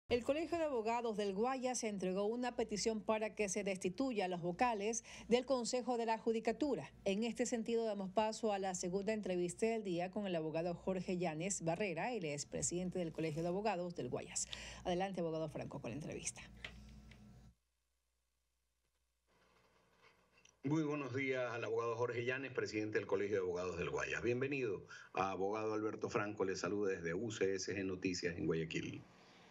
El Colegio de Abogados del Guayas entregó una petición para que se destituya a los vocales del Consejo de la Judicatura. En este sentido, damos paso a la segunda entrevista del día con el abogado Jorge Llanes Barrera, él es presidente del Colegio de Abogados del Guayas. Adelante, abogado Franco, con la entrevista. Muy buenos días al abogado Jorge Llanes, presidente del Colegio de Abogados del Guayas. Bienvenido a abogado Alberto Franco, le saluda desde UCSG Noticias en Guayaquil.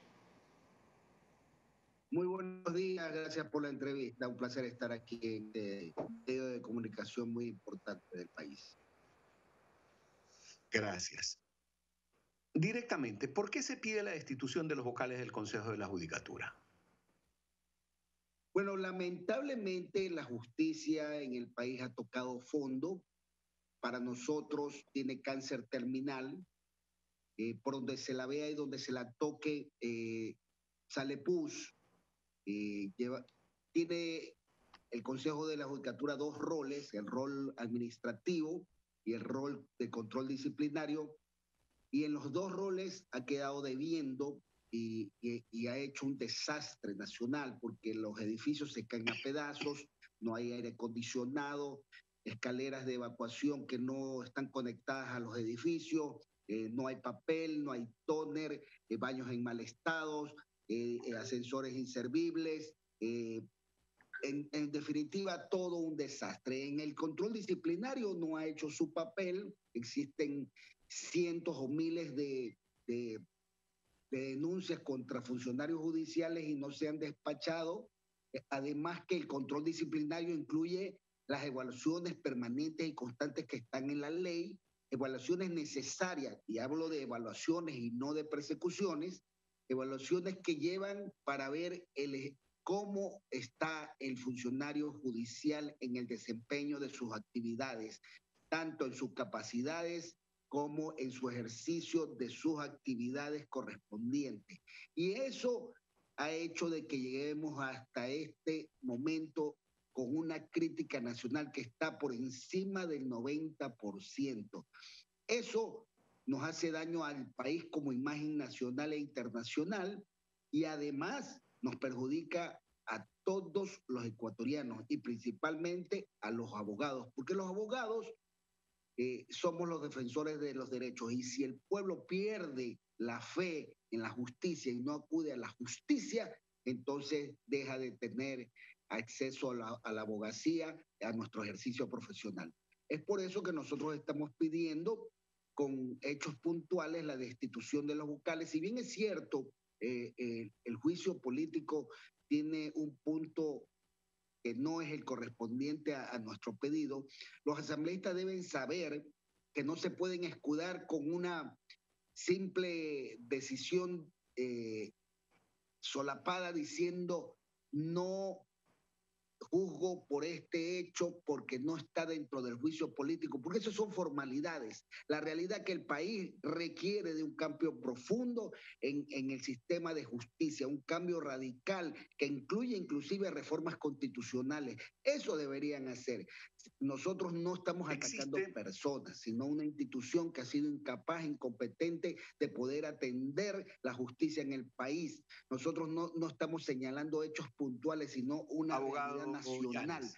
Muy buenos días, gracias por la entrevista. Un placer estar aquí en este medio de comunicación muy importante del país. Gracias. Directamente, ¿por qué se pide la destitución de los vocales del Consejo de la Judicatura? Bueno, lamentablemente la justicia en el país ha tocado fondo. Para nosotros tiene cáncer terminal. Por donde se la vea y donde se la toque, sale pus. Tiene el Consejo de la Judicatura dos roles, el rol administrativo y el rol de control disciplinario, y en los dos roles ha quedado debiendo y ha hecho un desastre nacional porque los edificios se caen a pedazos, no hay aire acondicionado, escaleras de evacuación que no están conectadas a los edificios, no hay papel, no hay tóner, baños en mal estado, ascensores inservibles, en definitiva, todo un desastre. En el control disciplinario no ha hecho su papel, existen cientos o miles de denuncias contra funcionarios judiciales y no se han despachado. Además que el control disciplinario incluye las evaluaciones permanentes y constantes que están en la ley, evaluaciones necesarias, y hablo de evaluaciones y no de persecuciones, evaluaciones que llevan para ver cómo está el funcionario judicial en el desempeño de sus actividades, tanto en sus capacidades como en su ejercicio de sus actividades correspondientes. Y eso ha hecho de que lleguemos hasta este momento con una crítica nacional que está por encima del 90%. Eso nos hace daño al país como imagen nacional e internacional y además nos perjudica a todos los ecuatorianos y principalmente a los abogados, porque los abogados somos los defensores de los derechos y si el pueblo pierde la fe en la justicia y no acude a la justicia, entonces deja de tener acceso a la abogacía, a nuestro ejercicio profesional. Es por eso que nosotros estamos pidiendo con hechos puntuales la destitución de los vocales. Si bien es cierto, el juicio político tiene un punto que no es el correspondiente a nuestro pedido, los asambleístas deben saber que no se pueden escudar con una simple decisión solapada diciendo no juzgo por este hecho porque no está dentro del juicio político, porque eso son formalidades. La realidad es que el país requiere de un cambio profundo en el sistema de justicia, un cambio radical que incluye inclusive reformas constitucionales. Eso deberían hacer. Nosotros no estamos atacando personas, sino una institución que ha sido incapaz, incompetente de poder atender la justicia en el país. Nosotros no estamos señalando hechos puntuales, sino una realidad nacional.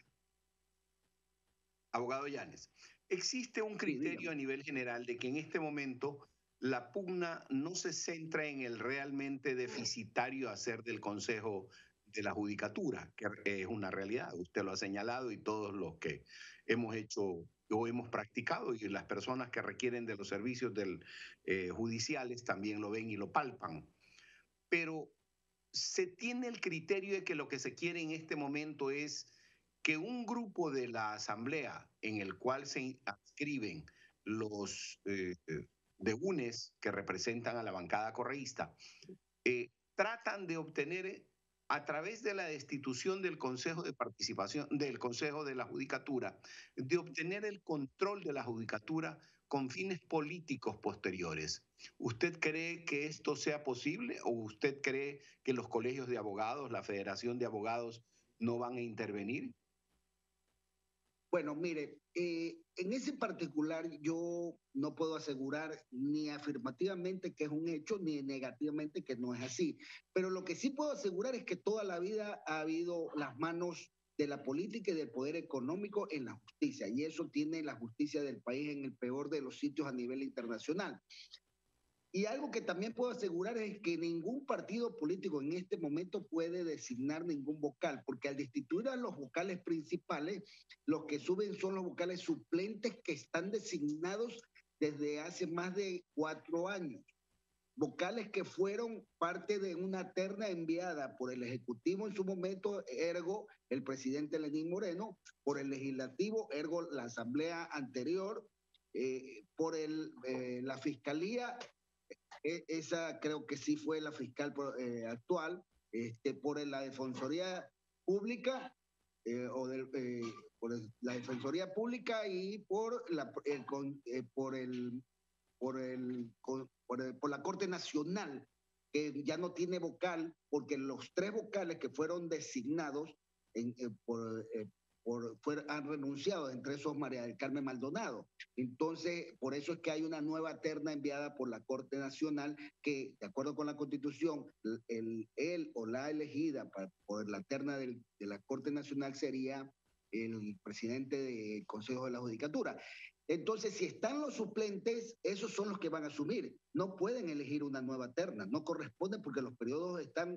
Abogado Llanes, existe un criterio a nivel general de que en este momento la pugna no se centra en el realmente deficitario hacer del Consejo de la Judicatura, que es una realidad, usted lo ha señalado y todos los que hemos hecho o hemos practicado y las personas que requieren de los servicios judiciales también lo ven y lo palpan. Pero se tiene el criterio de que lo que se quiere en este momento es que un grupo de la Asamblea en el cual se adscriben los de UNES que representan a la bancada correísta, tratan de obtener a través de la destitución del Consejo de Participación, del Consejo de la Judicatura, de obtener el control de la Judicatura con fines políticos posteriores. ¿Usted cree que esto sea posible o usted cree que los colegios de abogados, la Federación de Abogados, no van a intervenir? Bueno, mire, en ese particular yo no puedo asegurar ni afirmativamente que es un hecho, ni negativamente que no es así. Pero lo que sí puedo asegurar es que toda la vida ha habido las manos de la política y del poder económico en la justicia, y eso tiene la justicia del país en el peor de los sitios a nivel internacional. Y algo que también puedo asegurar es que ningún partido político en este momento puede designar ningún vocal, porque al destituir a los vocales principales, los que suben son los vocales suplentes que están designados desde hace más de 4 años. Vocales que fueron parte de una terna enviada por el Ejecutivo en su momento, ergo el presidente Lenín Moreno, por el Legislativo, ergo la Asamblea anterior, la Fiscalía, esa creo que sí fue la fiscal actual, por la Defensoría Pública, por la Defensoría Pública y por la Corte Nacional, que ya no tiene vocal, porque los 3 vocales que fueron designados han renunciado, entre esos María del Carmen Maldonado. Entonces, por eso es que hay una nueva terna enviada por la Corte Nacional que, de acuerdo con la Constitución, él o la elegida por la terna de la Corte Nacional sería el presidente del Consejo de la Judicatura. Entonces, si están los suplentes, esos son los que van a asumir. No pueden elegir una nueva terna, no corresponde porque los periodos están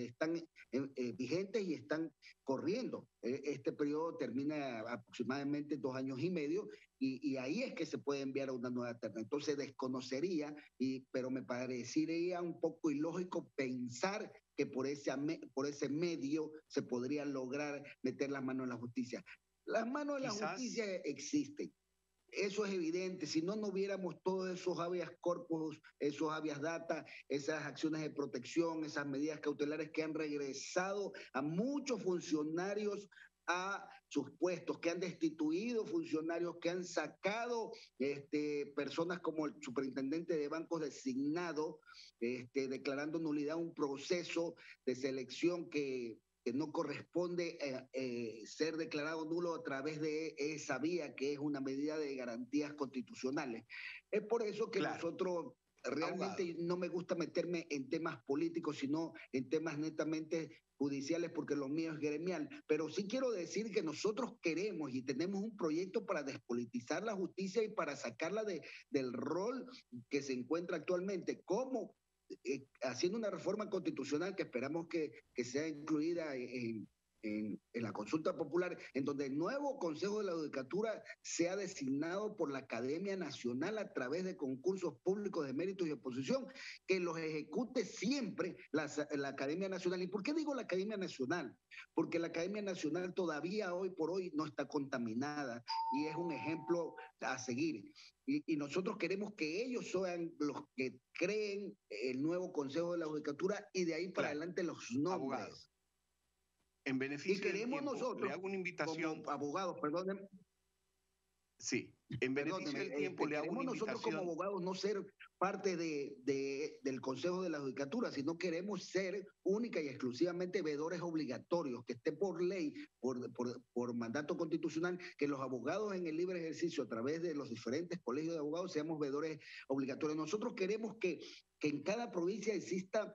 vigentes y están corriendo. Este periodo termina aproximadamente 2 años y medio y ahí es que se puede enviar a una nueva terna. Entonces desconocería, pero me parecería un poco ilógico pensar que por ese medio se podría lograr meter las manos en la justicia. Las manos en la justicia existen. Eso es evidente, si no, no hubiéramos todos esos habeas corpus, esos habeas data, esas acciones de protección, esas medidas cautelares que han regresado a muchos funcionarios a sus puestos, que han destituido funcionarios, que han sacado personas como el superintendente de bancos designado, declarando nulidad un proceso de selección que no corresponde ser declarado nulo a través de esa vía, que es una medida de garantías constitucionales. Es por eso que nosotros realmente no me gusta meterme en temas políticos, sino en temas netamente judiciales, porque lo mío es gremial. Pero sí quiero decir que nosotros queremos y tenemos un proyecto para despolitizar la justicia y para sacarla del rol que se encuentra actualmente. ¿Cómo? Haciendo una reforma constitucional que esperamos que sea incluida en la consulta popular, en donde el nuevo Consejo de la Judicatura sea designado por la Academia Nacional a través de concursos públicos de méritos y oposición, que los ejecute siempre la Academia Nacional. ¿Y por qué digo la Academia Nacional? Porque la Academia Nacional todavía hoy por hoy no está contaminada y es un ejemplo a seguir. Y nosotros queremos que ellos sean los que creen el nuevo Consejo de la Judicatura y de ahí para adelante los nombres. Abogado, en beneficio y queremos del tiempo, nosotros, le hago una invitación. como abogados, perdónenme. Sí, en beneficio del tiempo le hago una invitación. Nosotros como abogados no ser parte del Consejo de la Judicatura, sino queremos ser única y exclusivamente veedores obligatorios, que esté por ley, por mandato constitucional, que los abogados en el libre ejercicio a través de los diferentes colegios de abogados seamos veedores obligatorios. Nosotros queremos que en cada provincia exista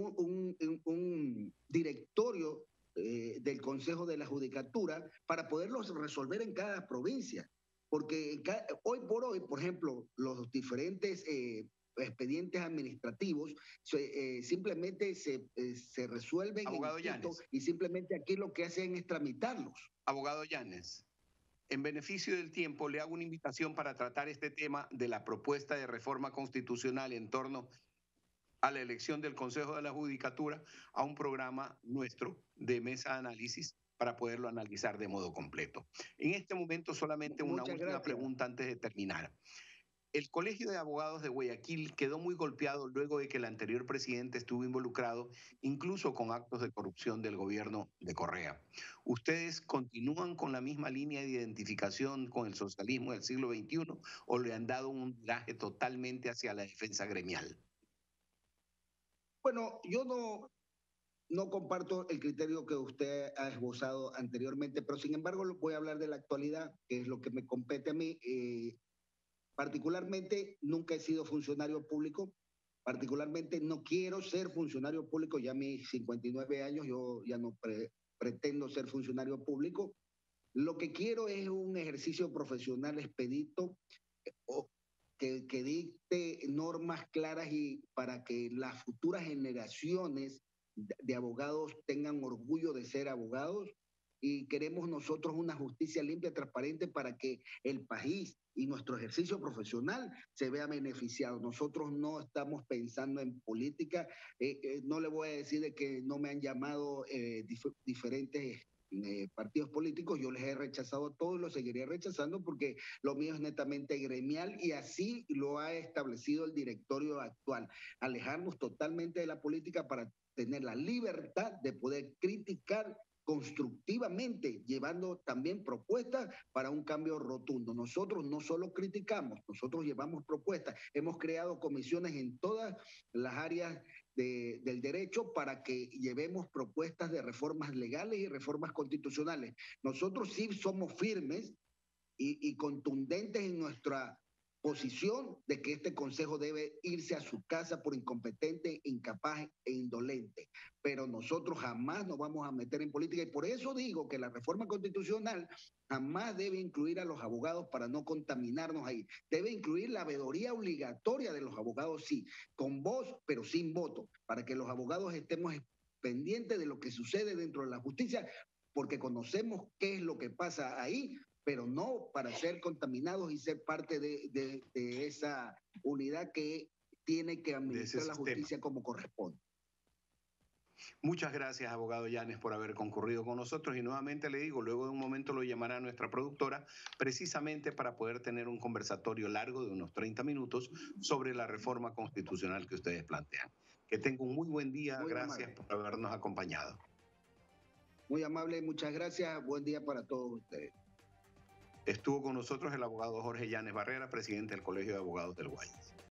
un directorio del Consejo de la Judicatura para poderlos resolver en cada provincia. Porque hoy por hoy, por ejemplo, los diferentes expedientes administrativos simplemente se resuelven Abogado Llanes, y simplemente aquí lo que hacen es tramitarlos. Abogado Llanes, en beneficio del tiempo le hago una invitación para tratar este tema de la propuesta de reforma constitucional en torno a la elección del Consejo de la Judicatura a un programa nuestro de mesa de análisis para poderlo analizar de modo completo. En este momento solamente una última pregunta antes de terminar. El Colegio de Abogados de Guayaquil quedó muy golpeado luego de que el anterior presidente estuvo involucrado incluso con actos de corrupción del gobierno de Correa. ¿Ustedes continúan con la misma línea de identificación con el socialismo del siglo XXI o le han dado un viraje totalmente hacia la defensa gremial? Bueno, yo no no comparto el criterio que usted ha esbozado anteriormente, pero sin embargo voy a hablar de la actualidad, que es lo que me compete a mí. Particularmente, nunca he sido funcionario público. Particularmente, no quiero ser funcionario público. Ya a mis 59 años, yo ya no pretendo ser funcionario público. Lo que quiero es un ejercicio profesional expedito, o que dicte normas claras y para que las futuras generaciones de abogados tengan orgullo de ser abogados. Y queremos nosotros una justicia limpia, transparente, para que el país y nuestro ejercicio profesional se vea beneficiado. Nosotros no estamos pensando en política. No le voy a decir de que no me han llamado diferentes partidos políticos. Yo les he rechazado a todos, los seguiré rechazando porque lo mío es netamente gremial y así lo ha establecido el directorio actual. Alejarnos totalmente de la política para tener la libertad de poder criticar constructivamente, llevando también propuestas para un cambio rotundo. Nosotros no solo criticamos, nosotros llevamos propuestas. Hemos creado comisiones en todas las áreas del derecho para que llevemos propuestas de reformas legales y reformas constitucionales. Nosotros sí somos firmes y contundentes en nuestra posición de que este Consejo debe irse a su casa por incompetente, incapaz e indolente. Pero nosotros jamás nos vamos a meter en política y por eso digo que la reforma constitucional jamás debe incluir a los abogados para no contaminarnos ahí. Debe incluir la veeduría obligatoria de los abogados, sí, con voz, pero sin voto, para que los abogados estemos pendientes de lo que sucede dentro de la justicia, porque conocemos qué es lo que pasa ahí, pero no para ser contaminados y ser parte de esa unidad que tiene que administrar la justicia como corresponde. Muchas gracias, abogado Yanes, por haber concurrido con nosotros y nuevamente le digo, luego de un momento lo llamará nuestra productora precisamente para poder tener un conversatorio largo de unos 30 minutos sobre la reforma constitucional que ustedes plantean. Que tenga un muy buen día, muy gracias amable por habernos acompañado. Muy amable, muchas gracias, buen día para todos ustedes. Estuvo con nosotros el abogado Jorge Yanes Barrera, presidente del Colegio de Abogados del Guayas.